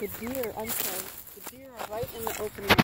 The deer, I'm sorry, the deer are right in the opening.